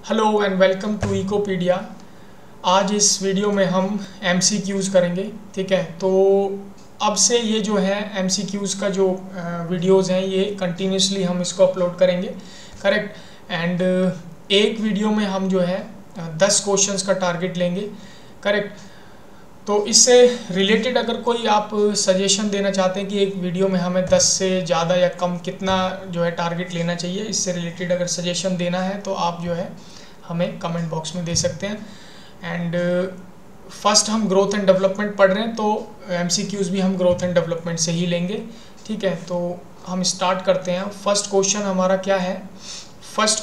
Hello and welcome to Ecopedia. आज इस video में हम MCQs करेंगे। ठीक है, तो अब से ये जो है MCQs का जो वीडियोस हैं ये कंटिन्यूसली हम इसको अपलोड करेंगे, करेक्ट। एंड एक वीडियो में हम जो है 10 क्वेश्चंस का टारगेट लेंगे, करेक्ट। तो इससे रिलेटेड अगर कोई आप सजेशन देना चाहते हैं कि एक वीडियो में हमें 10 से ज़्यादा या कम कितना जो है टारगेट लेना चाहिए, इससे रिलेटेड अगर सजेशन देना है तो आप जो है हमें कमेंट बॉक्स में दे सकते हैं। एंड फर्स्ट हम ग्रोथ एंड डेवलपमेंट पढ़ रहे हैं, तो MCQs भी हम ग्रोथ एंड डेवलपमेंट से ही लेंगे। ठीक है, तो हम स्टार्ट करते हैं। फर्स्ट क्वेश्चन हमारा क्या है? First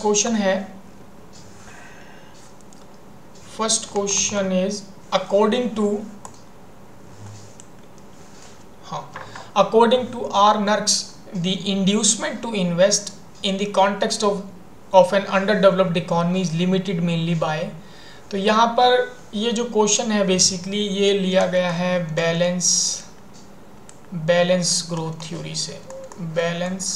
question is according to R. Nurks, the inducement to invest in the context of an underdeveloped economy is limited mainly by। तो यहाँ पर ये जो क्वेश्चन है बेसिकली ये लिया गया है बैलेंस ग्रोथ थ्योरी से। Balance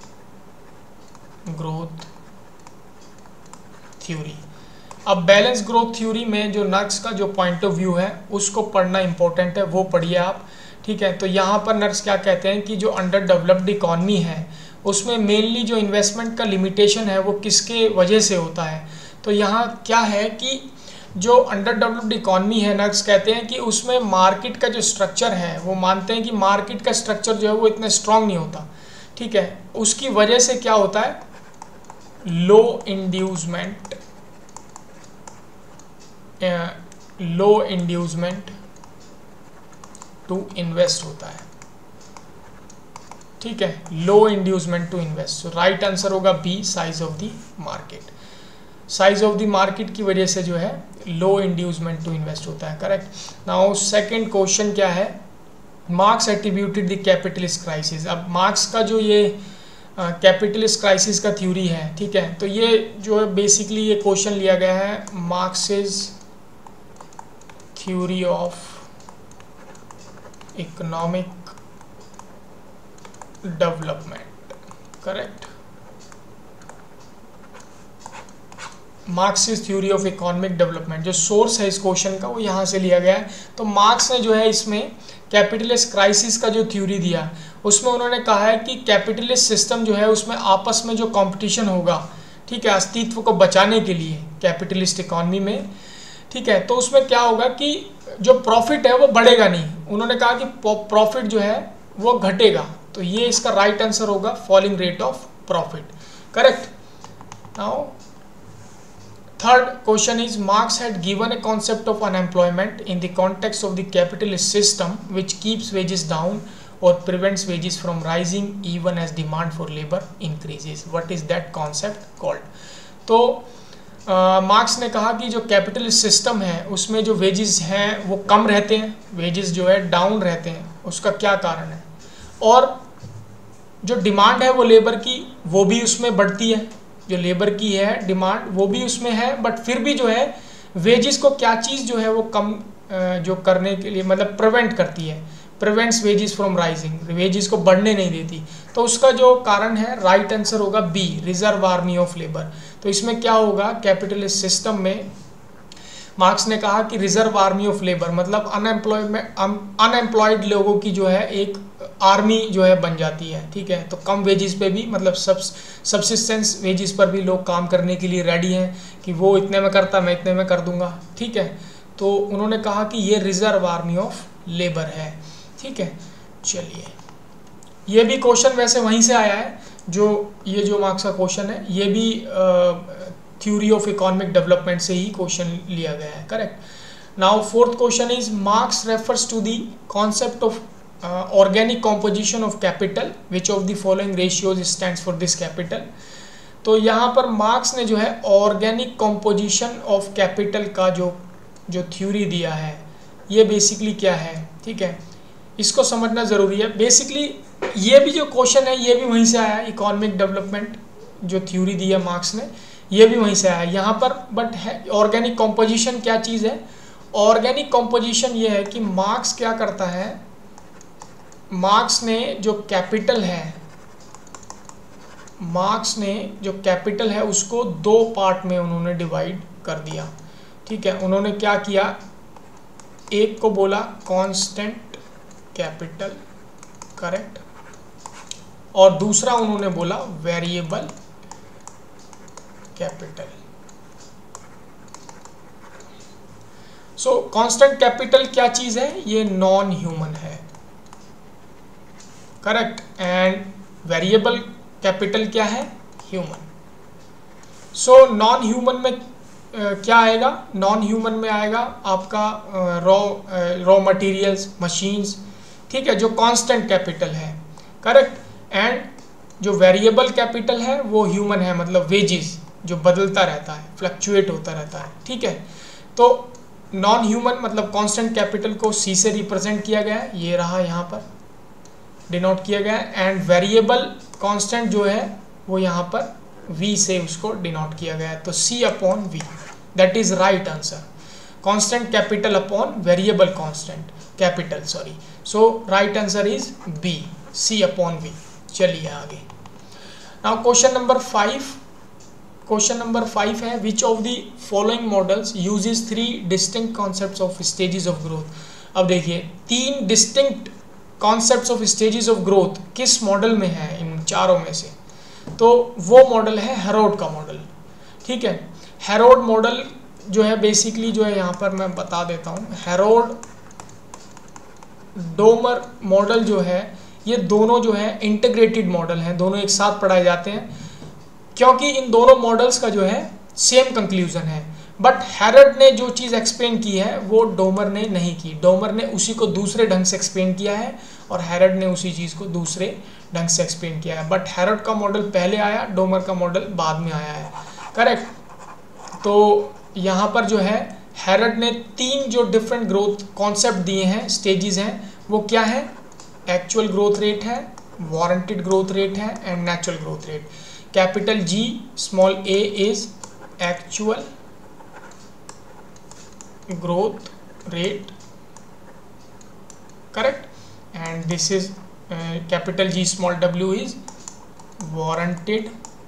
growth theory. अब बैलेंस ग्रोथ थ्योरी में जो नर्क्स का जो पॉइंट ऑफ व्यू है उसको पढ़ना इंपॉर्टेंट है, वो पढ़िए आप। ठीक है, तो यहाँ पर नर्क्स क्या कहते हैं कि जो अंडर डेवलप्ड इकॉनमी है उसमें मेनली जो इन्वेस्टमेंट का लिमिटेशन है वो किसके वजह से होता है। तो यहाँ क्या है कि जो अंडर डेवलप्ड इकॉनमी है, नर्क्स कहते हैं कि उसमें मार्केट का जो स्ट्रक्चर है, वो मानते हैं कि मार्केट का स्ट्रक्चर जो है वो इतना स्ट्रांग नहीं होता। ठीक है, उसकी वजह से क्या होता है, लो इंड्यूसमेंट टू इन्वेस्ट होता है। ठीक है, low inducement to invest. Right answer होगा B, size of the market. Size of the market की वजह से जो है लो इंड्यूसमेंट टू इन्वेस्ट होता है, करेक्ट। नाउ सेकंड क्वेश्चन क्या है? Marx attributed the capitalist crisis. अब मार्क्स का जो ये कैपिटलिस्ट क्राइसिस का थ्योरी है, ठीक है, तो ये जो है बेसिकली ये क्वेश्चन लिया गया है Marxist theory of economic development, correct. Marxist theory of economic development जो सोर्स है इस क्वेश्चन का वो यहाँ से लिया गया है। तो मार्क्स ने जो है इसमें कैपिटलिस्ट क्राइसिस का जो थ्योरी दिया उसमें उन्होंने कहा है कि कैपिटलिस्ट सिस्टम जो है उसमें आपस में जो कंपटीशन होगा, ठीक है, अस्तित्व को बचाने के लिए कैपिटलिस्ट इकोनॉमी में, ठीक है, तो उसमें क्या होगा कि जो प्रॉफिट है वो बढ़ेगा नहीं। उन्होंने कहा कि प्रॉफिट जो है वो घटेगा। तो ये इसका राइट आंसर होगा falling rate of profit, correct. Now third question is Marx had given a concept of unemployment in the context of the capitalist system which keeps wages down और prevents wages from rising even as demand for labour increases. What is that concept called? तो Marx ने कहा कि जो capitalist system है उसमें जो wages हैं वो कम रहते हैं, वेजेस जो है डाउन रहते हैं। उसका क्या कारण है? और जो डिमांड है वो लेबर की वो भी उसमें बढ़ती है, जो लेबर की है डिमांड वो भी उसमें है, बट फिर भी जो है वेजेस को क्या चीज़ जो है वो कम जो करने के लिए मतलब प्रिवेंट करती है, prevents wages from rising, wages को बढ़ने नहीं देती। तो उसका जो कारण है राइट आंसर होगा B, reserve army of labour. तो इसमें क्या होगा, कैपिटलिस्ट सिस्टम में मार्क्स ने कहा कि रिजर्व आर्मी ऑफ लेबर मतलब अनएम्प्लॉयड लोगों की जो है एक आर्मी जो है बन जाती है। ठीक है, तो कम वेजेस पे भी मतलब सब्सिस्टेंस वेजेस पर भी लोग काम करने के लिए रेडी हैं कि वो इतने में करता मैं इतने में कर दूंगा। ठीक है, तो उन्होंने कहा कि ये रिजर्व आर्मी ऑफ लेबर है। ठीक है, चलिए ये भी क्वेश्चन वैसे वहीं से आया है, जो ये जो मार्क्स का क्वेश्चन है ये भी थ्योरी ऑफ इकोनॉमिक डेवलपमेंट से ही क्वेश्चन लिया गया है, correct. Now fourth question is Marx refers to the concept of organic composition of capital which of the following ratios stands for this capital. तो यहाँ पर मार्क्स ने जो है ऑर्गेनिक कॉम्पोजिशन ऑफ कैपिटल का जो थ्योरी दिया है ये बेसिकली क्या है, ठीक है, इसको समझना ज़रूरी है। बेसिकली ये भी जो क्वेश्चन है ये भी वहीं से आया है, इकोनॉमिक डेवलपमेंट जो थ्योरी दी है मार्क्स ने ये भी वहीं से आया है यहाँ पर। बट है ऑर्गेनिक कॉम्पोजिशन क्या चीज़ है? ऑर्गेनिक कॉम्पोजिशन ये है कि मार्क्स क्या करता है, मार्क्स ने जो कैपिटल है मार्क्स ने जो कैपिटल है उसको दो पार्ट में उन्होंने डिवाइड कर दिया। ठीक है, उन्होंने क्या किया, एक को बोला कांस्टेंट कैपिटल, करेक्ट, और दूसरा उन्होंने बोला variable capital. So constant capital क्या चीज है, ये नॉन ह्यूमन है, करेक्ट, एंड वेरिएबल कैपिटल क्या है, ह्यूमन। सो नॉन ह्यूमन में क्या आएगा, नॉन ह्यूमन में आएगा आपका रॉ मटेरियल्स, मशीन्स, ठीक है, जो कांस्टेंट कैपिटल है, करेक्ट, एंड जो वेरिएबल कैपिटल है वो ह्यूमन है, मतलब वेजेस जो बदलता रहता है, फ्लक्चुएट होता रहता है। ठीक है, तो नॉन ह्यूमन मतलब कांस्टेंट कैपिटल को सी से रिप्रेजेंट किया गया है, ये रहा यहाँ पर डिनोट किया गया है, एंड वेरिएबल कांस्टेंट जो है वो यहाँ पर v से उसको डिनोट किया गया है, तो c upon v, that is right answer. Constant capital upon variable constant capital, sorry, so right answer is b, c upon v। चलिए आगे। Now question number 5, question number 5 है, which of the following models uses 3 distinct concepts of stages of growth. अब देखिए 3 distinct concepts of stages of growth किस model में है इन चारों में से, तो वो मॉडल है हेरोड का मॉडल। ठीक है, हेरोड मॉडल जो है बेसिकली जो है यहाँ पर मैं बता देता हूँ, हेरोड डोमर मॉडल जो है ये दोनों जो है इंटीग्रेटेड मॉडल हैं, दोनों एक साथ पढ़ाए जाते हैं क्योंकि इन दोनों मॉडल्स का जो है सेम कंक्लूजन है, बट हेरोड ने जो चीज़ एक्सप्लेन की है वो डोमर ने नहीं की, डोमर ने उसी को दूसरे ढंग से एक्सप्लेन किया है और हेरोड ने उसी चीज़ को दूसरे ढंग से एक्सप्लेन किया है, बट हेरोड का मॉडल पहले आया, डोमर का मॉडल बाद में आया है, करेक्ट। तो यहाँ पर जो है हेरोड ने 3 जो डिफरेंट ग्रोथ कॉन्सेप्ट दिए हैं, स्टेजेस हैं, वो क्या है, एक्चुअल ग्रोथ रेट है, वारंटेड ग्रोथ रेट है, and natural growth rate. Capital G small a is actual growth rate, correct, and this is capital G small w is warranted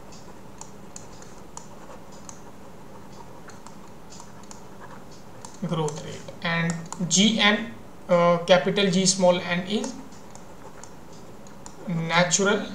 growth rate, and Gn capital G small n is natural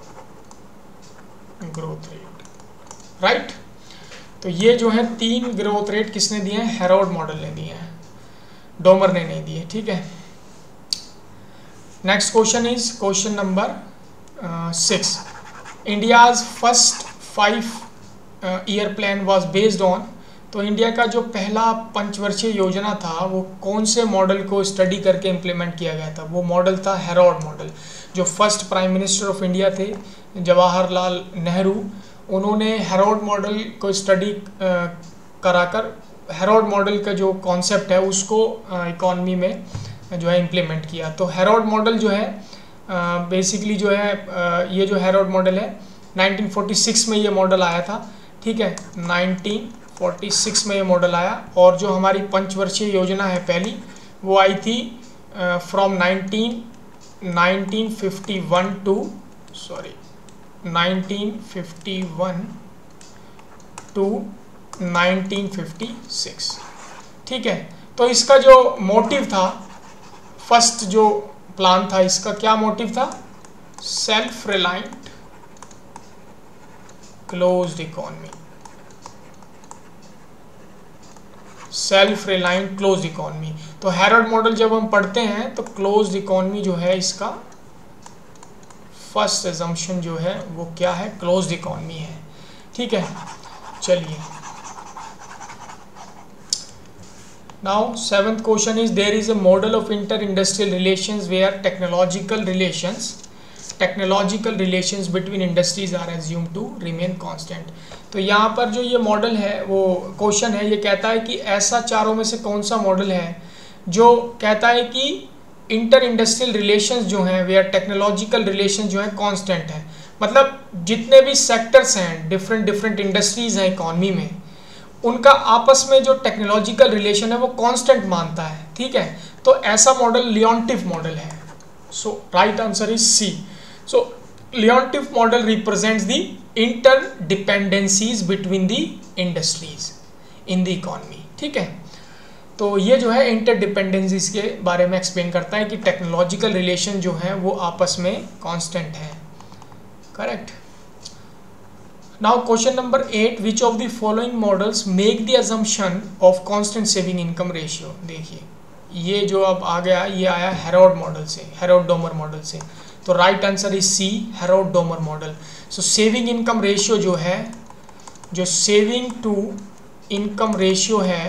growth rate, right। तो ये जो है 3 growth rate किसने दिए हैं, Herod model ने दिए हैं, डोमर ने नहीं दिए। ठीक है, next question is question number 6, India's first 5 year plan was based on. तो इंडिया का जो पहला पंचवर्षीय योजना था वो कौन से मॉडल को स्टडी करके इम्प्लीमेंट किया गया था, वो मॉडल था हेरोड मॉडल। जो first prime minister of India थे जवाहरलाल नेहरू, उन्होंने हेरोड मॉडल को स्टडी कराकर हेरोड मॉडल का जो कॉन्सेप्ट है उसको इकॉनमी में जो है इम्प्लीमेंट किया। तो हेरोड मॉडल जो है बेसिकली जो है ये जो हेरोड मॉडल है 1946 में ये मॉडल आया था। ठीक है, 1946 में ये मॉडल आया, और जो हमारी पंचवर्षीय योजना है पहली वो आई थी फ्रॉम 1951 टू 1956। ठीक है, तो इसका जो मोटिव था, फर्स्ट जो प्लान था इसका क्या मोटिव था, self reliant closed economy, self reliant closed economy. तो हेरोड मॉडल जब हम पढ़ते हैं तो क्लोज्ड इकोनॉमी जो है इसका फर्स्ट एजम्पशन जो है वो क्या है, क्लोज्ड इकोनॉमी है। ठीक है, चलिए now 7th question is there is a model of inter industrial relations where technological relations between industries are assume to remain constant. तो यहाँ पर जो ये मॉडल है वो क्वेश्चन है, ये कहता है कि ऐसा चारों में से कौन सा मॉडल है जो कहता है कि इंटर इंडस्ट्रियल रिलेशंस जो हैं वेयर टेक्नोलॉजिकल रिलेशन जो है कांस्टेंट है। मतलब जितने भी सेक्टर्स हैं, डिफरेंट इंडस्ट्रीज हैं इकॉनमी में, उनका आपस में जो टेक्नोलॉजिकल रिलेशन है वो कांस्टेंट मानता है। ठीक है, तो ऐसा मॉडल लियोन्टिफ मॉडल है। So right answer is C. So Leontief model represents the interdependencies between the industries in the economy. ठीक है, तो ये जो है इंटरडिपेंडेंसीज के बारे में एक्सप्लेन करता है कि टेक्नोलॉजिकल रिलेशन जो है वो आपस में कांस्टेंट है। Correct. Now question number 8, which of the following models make the assumption of constant saving income ratio. देखिए ये जो अब आ गया, ये आया हेरोड मॉडल से, हेरोड डोमर मॉडल से। तो right answer is C, Harrod Domar model. So saving income ratio जो है, जो सेविंग टू इनकम रेशियो है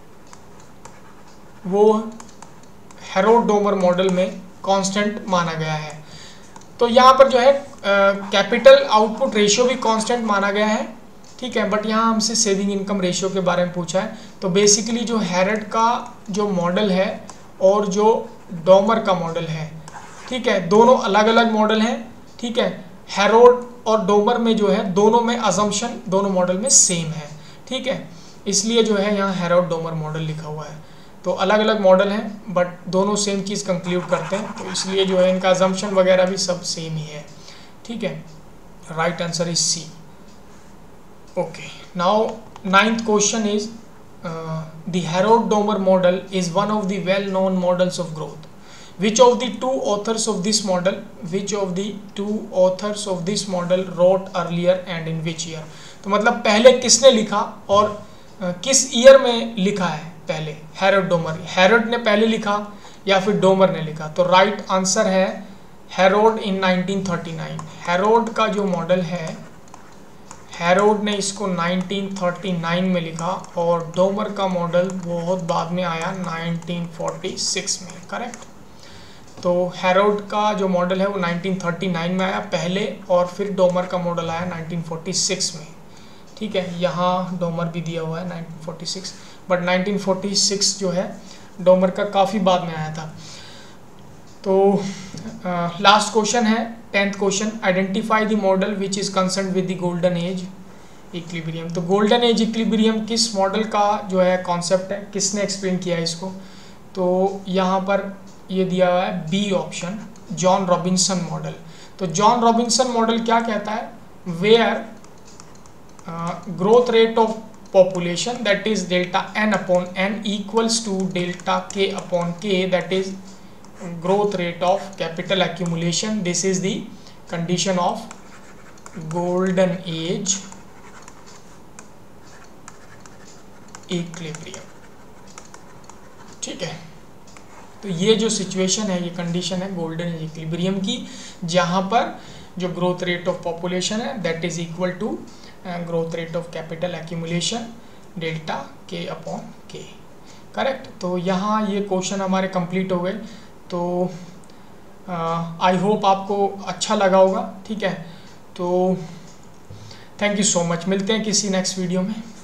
वो हेरोड डोमर मॉडल में कांस्टेंट माना गया है। तो यहाँ पर जो है कैपिटल आउटपुट रेशियो भी कांस्टेंट माना गया है। ठीक है, बट यहाँ हमसे सेविंग इनकम रेशियो के बारे में पूछा है। तो बेसिकली जो हेरोड का जो मॉडल है और जो डोमर का मॉडल है, ठीक है, दोनों अलग अलग मॉडल हैं। ठीक है, हेरोड और डोमर में जो है दोनों में अजम्पशन दोनों मॉडल में सेम है। ठीक है, इसलिए जो है यहाँ हेरोड डोमर मॉडल लिखा हुआ है। तो अलग अलग मॉडल हैं बट दोनों सेम चीज़ कंक्लूड करते हैं, तो इसलिए जो है इनका अजम्पशन वगैरह भी सब सेम ही है। ठीक है, right answer is C. Okay, now 9th question is the Harrod Domar model is one of the well known models of growth. Which of the two authors of this model, which of the two authors of this model wrote earlier and in which year? तो मतलब पहले किसने लिखा और किस year में लिखा है पहले? हेरोड डोमर, हेरोड ने पहले लिखा या फिर डोमर ने लिखा? तो राइट आंसर है हेरोड इन 1939। हेरोड का जो मॉडल है, हेरोड ने इसको 1939 में लिखा और डोमर का मॉडल बहुत बाद में आया 1946 में। करेक्ट। तो हेरोड का जो मॉडल है वो 1939 में आया पहले और फिर डोमर का मॉडल आया 1946 में। ठीक है, यहाँ डोमर भी दिया हुआ है 1946, बट 1946 जो है डोमर का काफ़ी बाद में आया था। तो लास्ट क्वेश्चन है 10th question, identify the model which is concern with the golden age equilibrium. तो गोल्डन एज इक्विलिब्रियम किस मॉडल का जो है कॉन्सेप्ट है, किसने एक्सप्लेन किया है इसको? तो यहाँ पर ये दिया हुआ है B option, John Robinson model. तो जॉन रॉबिन्सन मॉडल क्या कहता है? Where growth rate of population that is delta N upon N equals to delta K upon K, that is growth rate of capital accumulation. This is the condition of golden age equilibrium. ठीक है, तो ये जो situation है, ये condition है golden age equilibrium की, जहाँ पर जो ग्रोथ रेट ऑफ पॉपुलेशन है that is equal to growth rate of capital accumulation delta K upon K. Correct. तो यहाँ ये क्वेश्चन हमारे कंप्लीट हो गए। तो आई होप आपको अच्छा लगा होगा। ठीक है, तो थैंक यू सो मच। मिलते हैं किसी नेक्स्ट वीडियो में।